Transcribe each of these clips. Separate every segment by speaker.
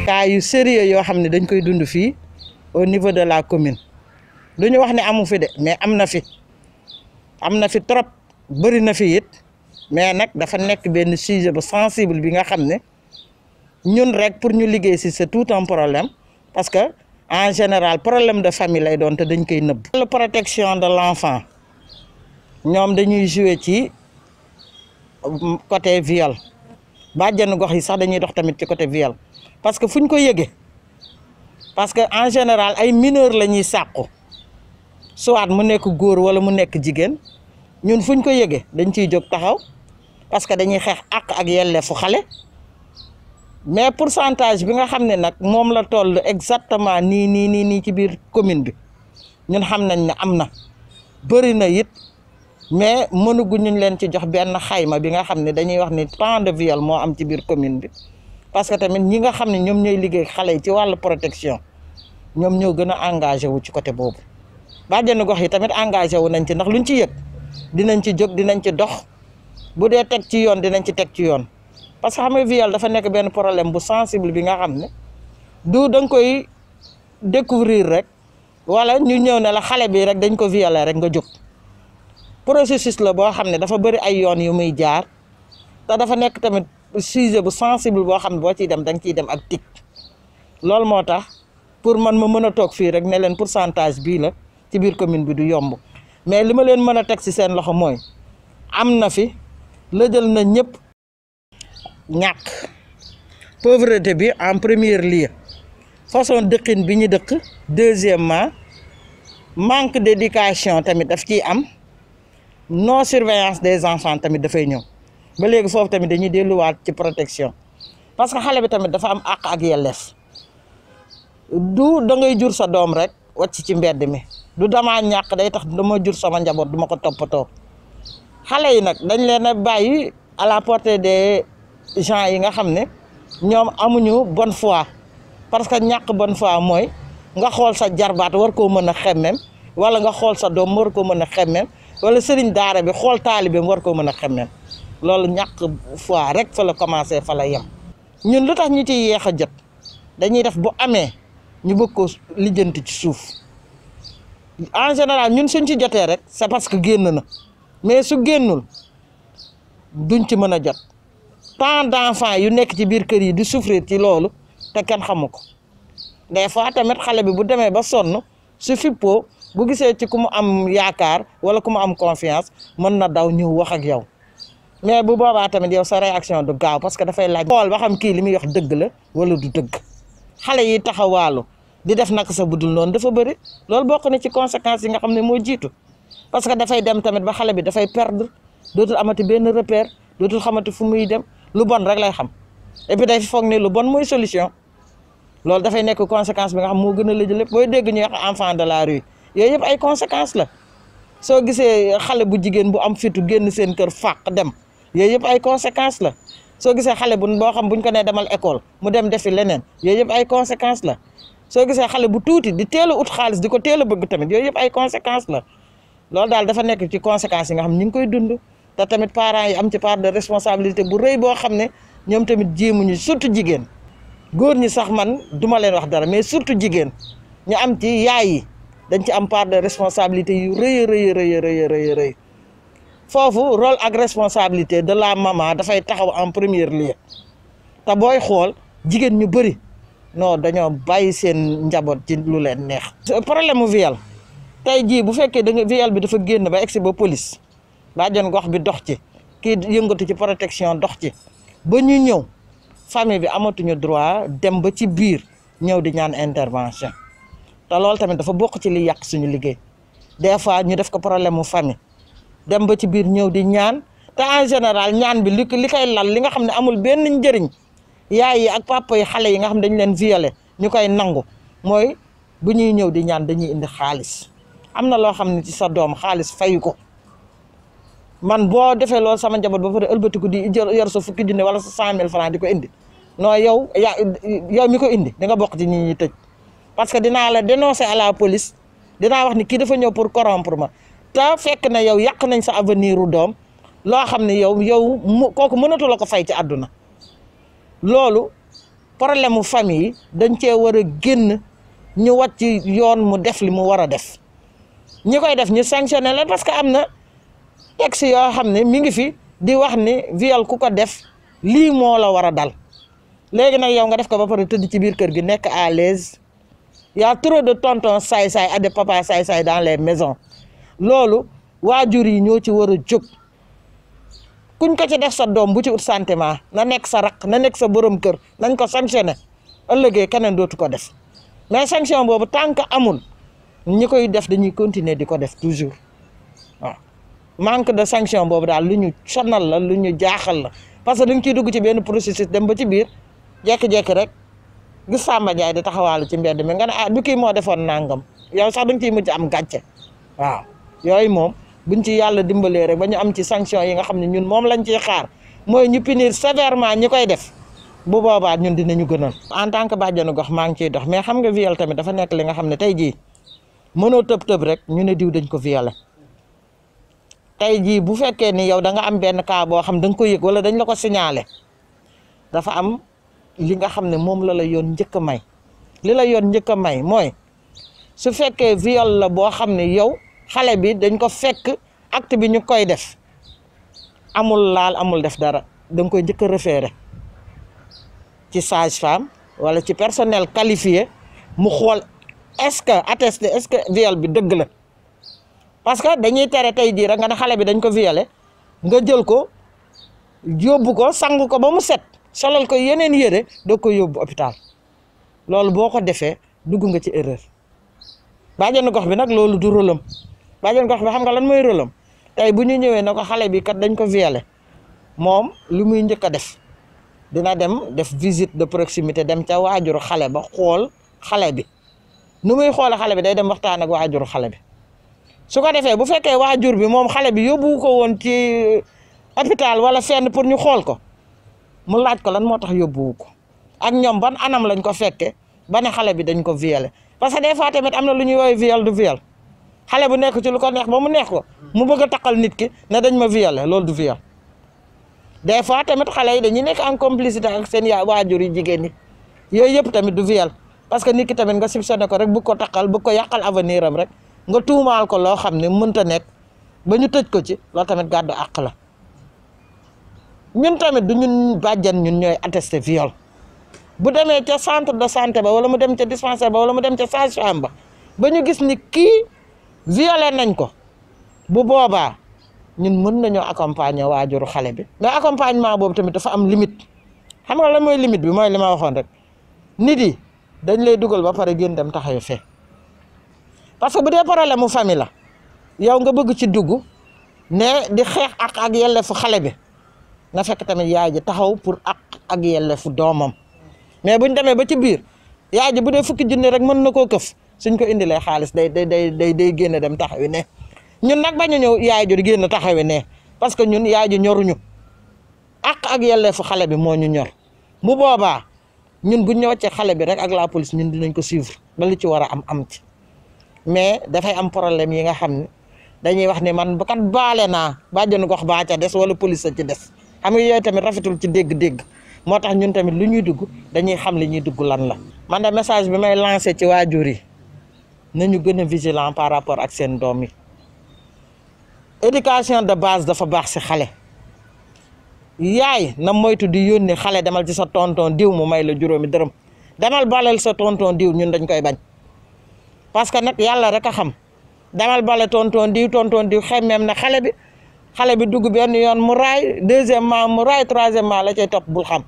Speaker 1: cas yu sérieux yoo xam ne dañ koy dund fii au niveau de la commune du ñu wax ne amu fi de mais am na fi trop bëri na fi it mais nag dafa nekk benn sujet bu sensible bi nga xam ne ñun rek pour ñu liggéey si c'est tout un problème parce que en général problème de famille lay doon te dañ koy nëbb. La protection de l'enfant ñoom dañuy jouer ci côté viol bàjjenu gox yi sax dañuy dox tamit ci côté viol parce que fu ñu ko yëgee parce que en général ay mineurs la ñuy sàqu soit mu nekk góor wala mu nekk jigéen ñun fu ñu ko yëgee dañ ciy jóg taxaw parce que dañuy xeex àq ak yelleefu xale mais pourcentage bi nga xam ne nag moom la toll exactement nii ci biir commune bi ñun xam nañ ne am na bëri na it mais mënuguñu leen ci jox benn xayma bi nga xam ne dañuy wax ni tant de viol moo am ci biir commune bi parce que tamit ñi nga xam ne ñoom ñooy liggéey xale yi ci wàllu protection ñoom ñoo gën a engagé wu ci côté boobu bàjjenu gox yi tamit engagé wu nañ ci ndax luñ ci yëg dinañ ci jóg dinañ ci dox bu dee teg ci yoon dinañ ci teg ci yoon parce que xam nga viol dafa nekk benn problème bu sensible bi nga xam ne du da nga koy découvrir rek wala ñu ñëw ne la xale bi rek dañ ko violer rek nga jóg processus la boo xam ne dafa bëri ay yoon yu muy jaar te dafa nekk tamit sujet bu sensible boo xam ne boo ciy dem da nga ciy dem ak tic loolu moo tax pour man ma mën a toog fii rek ne leen pourcentage bii la ci biir commune bi du yomb mais li ma leen mën a teg ci seen loxo mooy am na fi lëjal na ñëpp ñàkk pauvreté bi en premier lieu façon dëkkin bi ñu dëkk deuxièmement manque d'éducation tamit daf ciy am non surveillance des enfants tamit dafay ñëw ba léegi foofu tamit dañuy delluwaat ci protection parce que xale bi tamit dafa am àq ak yelleef du da ngay jur sa doom rek wàcc ci mbedd mi du damaa ñàkk day tax dama jur sama njaboot du ma ko toppatoo xale yi nag dañ leen a bàyyi à la portée des gens yi nga xam ne ñoom amuñu bonne foi parce que ñàkk bonne foi mooy nga xool sa jarbaat war koo mën a xemmem wala nga xool sa doom war koo mën a xemmem wala sëriñ daara bi xool taalibeem war koo mën a xemmem loolu ñàkk foi rek fa la commencé fa la yem ñun lu tax ñu ciy yéex a jot dañuy def bu amee ñu bëgg ko lijjanti ci suuf en général ñun suñ ci jotee rek c'est parce que génn na mais su génnul duñ ci mën a jot tant d'enfants yu nekk ci biir kër yi di souffrir ci loolu te kenn xamu ko des fois tamit xale bi bu demee ba sonn su fippoo bu gisee ci ku mu am yaakaar wala ku mu am confiance mën na daw ñëw wax ak yow mais bu boobaa tamit yow sa réaction du gaaw parce que dafay laaj xool ba xam kii li muy wax dëgg la wala du dëgg xale yi taxawaalu di def naka sa budul noonu dafa bëri loolu bokk na ci conséquences yi nga xam ne moo jiitu parce que dafay dem tamit ba xale bi dafay perdre dootul amati benn repère dootul xamati fu muy dem lu bon rek lay xam et puis day foog ne lu bon mooy solution loolu dafay nekk conséquence bi nga xam moo gën a lëj lépp booy dégg ñuy wax enfant de la rue yooyu yëpp ay conséquences la soo gisee xale bu jigéen bu am fitu génn seen kër fàq dem yooyu yëpp ay conséquences la soo gisee xale bu boo xam buñ ko nee demal école mu dem defi leneen yooyu yëpp ay conséquences la soo gisee xale bu tuuti di teel a ut xaalis di ko teel a bëgg tamit yooyu yëpp ay conséquences la loolu daal dafa nekk ci conséquences yi nga xam ñu ngi koy dund te tamit parents yi am ci part de responsabilité bu rëy boo xam ne ñoom tamit jéemuñu surtout jigéen góor ñi sax man duma leen wax dara mais surtout jigéen ñu am ci yaay yi dañ ci am part de responsabilité yu rëy foofu rôle ak responsabilité de la maman dafay taxaw en premier lieu te booy xool jigéen ñu bëri non dañoo bàyyi seen njaboot ci lu leen neex. problème mu viol tey jii bu fekkee da nga viol bi dafa génn ba egsi ba police bàjjen gox bi dox ci kii yëngatu ci protection dox ci ba ñu ñëw famille bi amatuñu droit dem ba ci biir ñëw di ñaan intervention te loolu tamit dafa bokk ci li yàq suñu liggéey des fois ñu def ko problème mu famille dem ba ci biir ñëw di ñaan te en général ñaan bi li koy lal li nga xam ne amul benn njëriñ yaay yi ak papa yi xale yi nga xam ne dañu leen violé ñu koy nangu mooy bu ñuy ñëw di ñaan dañuy indi xaalis am na loo xam ne ci sa doom xaalis fayu ko man boo defee loolu sama njaboot ba pare ëlbatiku di yor sa fukki junne wala sa 100 000 francs di ko indi non yow mi ko indi di nga bokk ci ñi ñuy tëj parce que dinaa la dénoncer à la police dinaa wax ni kii dafa ñëw pour corrompre ma te fekk na yow yàq nañ sa avenir u doom loo xam ne yow kooku mënatu la ko fay ci àdduna loolu problème mu famille dañ cee war a génn ñu wat ci yoon mu def li mu war a def ñi koy def ñu sanctionné leen parce que am na texte yoo xam ne mi ngi fi di wax ni viol ku ko def lii moo la war a dal léegi nag yow nga def ko ba pare tëdd ci biir kër gi nekk à l'aise y a trop de tontons saay-saay ak de papa saay-saay dans les maisons loolu waajur yi ñoo ci war a jóg kuñ ko ci def sa doom bu ci ut sentiment na nekk sa raq na nekk sa borom kër nañ ko sanctionné ëllëgee keneen dootu ko def mais sanction boobu tant que amul ñi koy def dañuy continuer di ko def toujours waaw manque de sanction boobu daal lu ñu sonal la lu ñu jaaxal la parce que da nga ciy dugg ci benn processus dem ba ci biir jekki-jekki rek gis Samba Ndiaye di taxawaalu ci mbedd mi nga ne ah du kii moo defoon nangam yow sax da nga ciy mujj am gàcce waaw yooyu moom buñ ci yàlla dimbalee rek ba ñu am ci sanction yi nga xam ne ñun moom lañ ciy xaar mooy ñu punir sévèrement ñi koy def bu boobaa ñun dinañu gënal. en tant que bàjjenu gox maa ngi ciy dox mais xam nga viol tamit dafa nekk li nga xam ne tey jii mënoo tëb rek ñu ne diw dañ ko violé tey jii bu fekkee ni yow da nga am benn cas boo xam da nga ko yëg wala dañ la ko signalé dafa am li nga xam ne moom la yoon njëkk a may li la yoon njëkk a may mooy su fekkee viol la boo xam ne yow xale bi dañ ko fekk acte bi ñu koy def amul laal amul def dara da nga koy njëkk a référé ci sage-femme wala ci personnel qualifié mu xool est-ce que attesté est-ce que viol bi dëgg la parce que dañuy tere tey jii rek nga ne xale bi dañ ko violé nga jël ko yóbbu ko sang ko ba mu set solal ko yeneen yére doo ko yóbbu hôpital loolu boo ko defee dugg nga ci erreur bàjjenu gox bi nag loolu du rôlam bàjjenu gox bi xam nga lan mooy rôlam tey bu ñu ñëwee na ko xale bi kat dañ ko violé moom lu muy njëkk a def dina dem def visite de proximité dem ca waajuru xale ba xool xale bi nu muy xoole xale bi day dem waxtaan ak waajuru xale bi su ko defee bu fekkee waajur bi moom xale bi yóbbu ko woon ci hôpital wala fenn pour ñu xool ko mu laaj ko lan moo tax yóbbuwu ko ak ñoom ban anam lañ ko fekkee ba ne xale bi dañ ko violé parce que des fois tamit am na lu ñuy woowee viol du viol xale bu nekk ci lu ko neex ba mu neex ko mu bëgg a taqal nit ki ne dañ ma violé loolu du viol des fois tamit xale yi dañuy nekk en complicité ak seen waajur yi jigéen ñi yooyu yëpp tamit du viol parce que nit ki tamit nga soupçonné ko rek bëgg ko taqal bëgg ko yàqal avenir am rek nga tuumaal ko loo xam ne mënta nekk ba ñu tëj ko ci loolu tamit gàddu àq la ñun tamit du ñun bàjjan ñun ñooy attesté viol bu demee ca centre de santé ba wala mu dem ca dispensaire ba wala mu dem ca sage-femme ba ñu gis ni kii violé nañ ko bu boobaa ñun mën nañoo accompagner waajuru xale bi mais accompagnement boobu tamit dafa am limite xam nga lan mooy limite bi mooy li ma waxoon rek nit yi dañ lay dugal ba pare génn dem taxaw fee parce que bu dee problème mu famille la yow nga bëgg ci dugg ne di xeex ak yelleefu xale bi nga fekk tamit yaay ji taxaw pour ak yelleefu doomam mais buñ demee ba ci biir yaay ji bu dee fukki junni rek mën na koo këf suñ ko indilee xaalis day génn dem taxawi ne ñun nag bañu ñëw yaay ji di génn taxawi ne parce que ñun yaay ji ñoruñu ak yelleefu xale bi moo ñu ñor bu boobaa ñun buñ ñu wàccee xale bi rek ak la police ñun dinañ ko suivre ba li ci war a am ci mais dafay am problème yi nga xam ne dañuy wax ne man kat baale naa bàjjenu gox baa ca des wala police a ci des xam nga yooyu tamit rafetul ci dégg-dégg moo tax ñun tamit lu ñuy dugg dañuy xam li ñuy dugg lan la. man de message bi may lancé ci waajur yi nañu gën a vigilant par rapport ak seen doom yi éducation de base dafa baax si xale yaay na moytu di yónni xale demal ci sa tonton diw mu may la juróomi dërëm demal balal sa tonton diw ñun dañ koy bañ parce que nag yàlla rek a xam demal bale tonton diw xemmeem na xale bi dugg benn yoon mu raay deuxièmement mu raay troisièmement la cay topp bul xam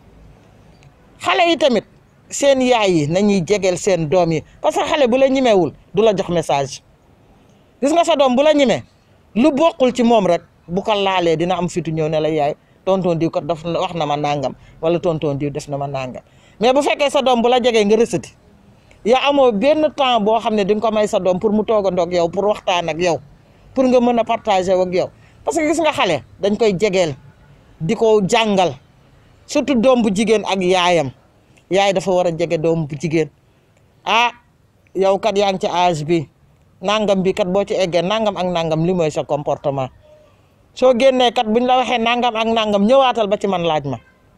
Speaker 1: xale yi tamit seen yaay yi nañuy jegeel seen doom yi parce que xale bu la ñimewul du la jox message gis nga sa doom bu la ñimee lu bokkul ci moom rek bu ko laalee dina am fitu ñëw ne la yaay tonton diw kat daf wax na ma nangam wala tonton diw def na ma nangam mais bu fekkee sa doom bu la jegee nga rësati yaa amoo benn temps boo xam ne di nga ko may sa doom pour mu toogandoo ak yow pour waxtaan ak yow pour nga mën a partager ak yow parce que gis nga xale dañ koy jegeel di ko jàngal surtout doom bu jigéen ak yaayam yaay dafa war a jege doom bu jigéen ah yow kat yaa ngi ci âge bi nangam bi kat boo ci eggee nangam ak nangam li mooy sa comportement soo génnee kat buñ la waxee nangam ak nangam ñëwaatal ba ci man laaj ma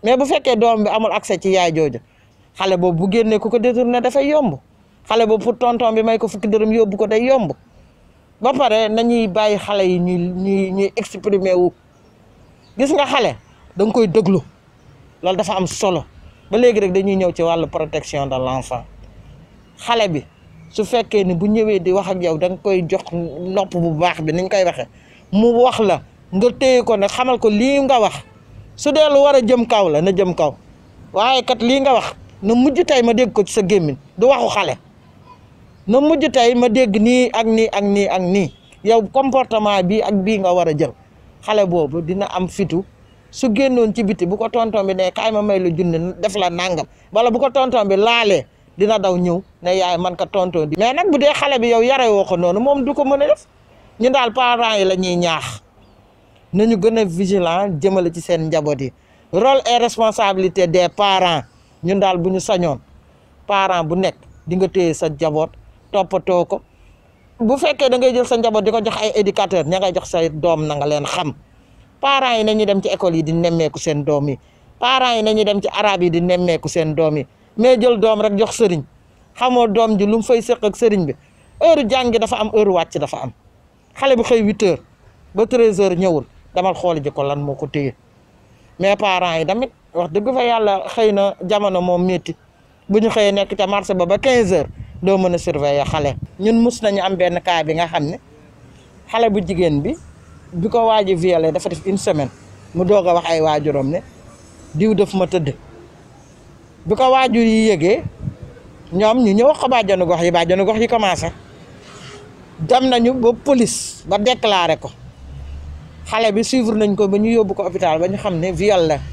Speaker 1: mais bu fekkee doom bi amul accès ci yaay jooju xale boobu bu génnee ku ko détourné dafay yomb xale boobu pour tonton bi may ko fukki dërëm yóbbu ko day yomb ba pare nañuy bàyyi xale yi ñuy exprimer wu gis nga xale da nga koy déglu loolu dafa am solo ba léegi rek dañuy ñëw ci wàllu protection de l'enfant xale bi su fekkee ni bu ñëwee di wax ak yow da nga koy jox nopp bu baax bi niñ koy waxee mu wax la nga téye ko ne xamal ko lii nga wax su dee lu war a jëm kaw la na jëm kaw waaye kat lii nga wax na mujj tey ma dégg ko ci sa gémmiñ du waxu xale na mujj tey ma dégg nii ak nii ak nii ak nii yow comportement bii ak bii nga war a jël xale boobu dina am fitu su génnoon ci biti bu ko tonton bi ne kaay ma may lu junni def la nangam wala bu ko tonton bi laalee dina daw ñëw ne yaay man ka tonton di mais nag bu dee xale bi yow yare woo ko noonu moom du ko mën a def ñu daal parents yi la ñuy ñaax nañu gën a vigilant jëmale ci seen njaboot yi rôle et responsabilité des parents ñun daal bu ñu sañoon parent bu nekk di nga téye sa njaboot toppatoo ko bu fekkee da ngay jël sa njaboot di ko jox ay éducateur ña ngay jox say doom na nga leen xam parents yi nañu dem ci école yi di nemmeeku seen doom yi parents yi nañu dem ci arabe yi di nemmeeku seen doom yi mais jël doom rek jox sëriñ xamoo doom ji lu mu fay sëq ak sëriñ bi heure jàngi dafa am heure wàcc dafa am xale bi xëy 8 heures ba 13 heures ñëwul damal xooli ji ko lan moo ko téye mais parents yi tamit wax dëgg fa yàlla xëy na jamono moom métti bu ñu xëyee nekk ca marché ba 15 heures doo mën a surveiller xale. ñun mus nañu am benn cas bi nga xam ne xale bu jigéen bi ko waaji violé dafa def 1 semaine mu doog a wax ay waajuram ne diw daf ma tëdd bi ko waajur yi yëgee ñoom ñu ñëw wax ko bàjjanu gox yi commencé dem nañu ba police ba déclaré ko xale bi suivre nañ ko ba ñu yóbbu ko hôpital ba ñu xam ne viol la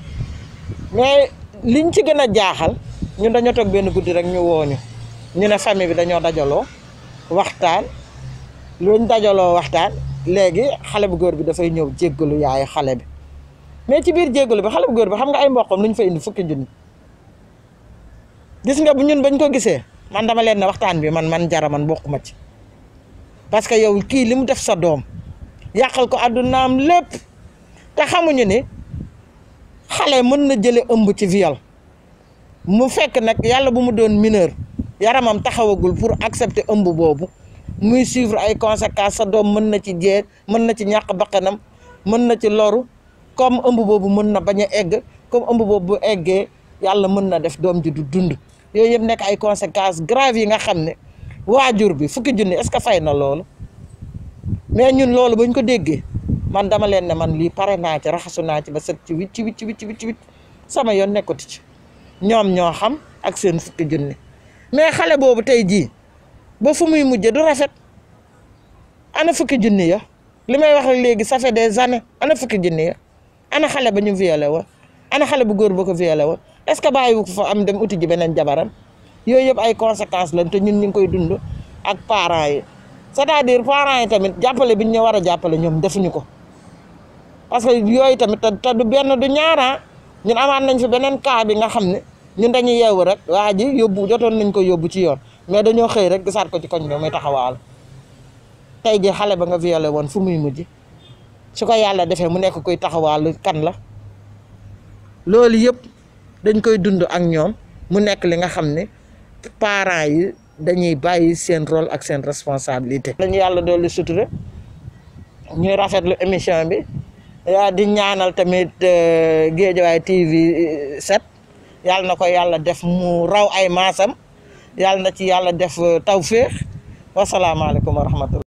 Speaker 1: mais liñ ci gën a jaaxal ñun dañoo toog benn guddi rek ñu wooñu ñu ne famille bi dañoo dajaloo waxtaan luñ dajaloo waxtaan léegi xale bu góor bi dafay ñëw jéggalu yaayu xale bi mais ci biir jéggalu bi xale bu góor bi xam nga ay mboqam lu ñu fa indi fukki junni gis nga bu ñun bañ ko gisee man dama leen ne waxtaan bi man jara man bokkuma ci parce que yow kii li mu def sa doom yàqal ko àddunaam lépp te xamuñu ni xale mën na jële ëmb ci viol mu fekk nag yàlla bu mu doon mineur yaramam taxawagul pour accepter ëmb boobu muy suivre ay conséquences sa doom mën na ci jeex mën na ci ñàkk bakkanam mën na ci loru comme ëmb boobu mën na bañ a egg comme ëmb boobu bu eggee yàlla mën na def doom ji du dund yooyu yëpp nekk ay conséquences graves yi nga xam ne waajur bi fukki junni est-ce que fay na loolu mais ñun loolu bañ ko déggee man dama leen ne man lii pare naa ci raxasu naa ci ba set ci wicc sama yoon nekkati ci ñoom ñoo xam ak seen fukki junni mais xale boobu tey jii ba fu muy mujjee du rafet ana fukki junni ya li may wax léegi ça fait des années ana fukki junni ya ana xale ba ñu violé woon ana xale bu góor ba ko violé woon est-ce que bàyyiwu ko fa am dem uti ji beneen jabaram yooyu yëpp ay conséquences lañ te ñun ñu ngi koy dund ak parents yi c'est-à-dire parents yi tamit jàppale bi ñu war a jàppale ñoom defuñu ko parce que yooyu tamit te du benn du ñaara ñun amaat nañ fi beneen cas bi nga xam ne ñun dañuy yeewu rek waa ji yóbbu jotoon nañ ko yóbbu ci yoon mais dañoo xëy rek gisaat ko ci koñ bi muy taxawaal tey ji xale ba nga violé woon fu muy mujj su ko yàlla defee mu nekk koy taxawaalu kan la loolu yëpp dañ koy dund ak ñoom mu nekk li nga xam ne parents yi dañuy bàyyi seen rôle ak seen responsabilité. lañu yàlla dolli sutura ñuy rafetlu émission bi yaa di ñaanal tamit Guédiawaye TV 7 yàlla na ko yàlla def mu raw ay maasam yàlla na ci yàlla def tawféex wasalaamaaleykum wa rahmatullah